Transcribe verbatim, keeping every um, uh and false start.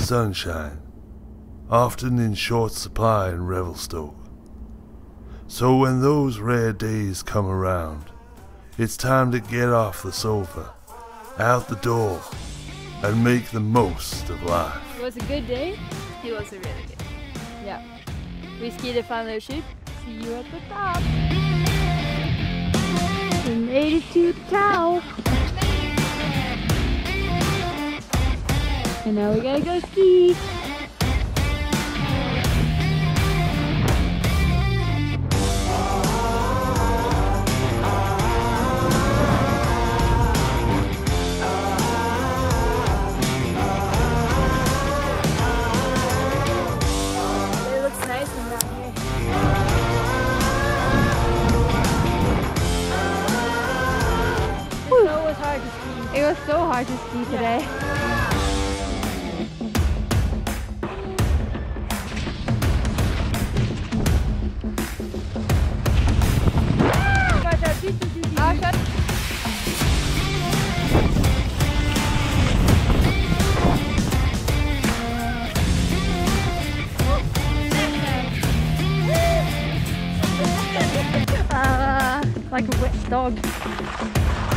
sunshine, often in short supply in Revelstoke. So when those rare days come around, it's time to get off the sofa, out the door, and make the most of life. It was a good day. It was a really good day. Yeah. We skied a fellowship. See you at the top. We made it to the top. And now we gotta go ski. It was so hard to ski today. Uh, like a wet dog.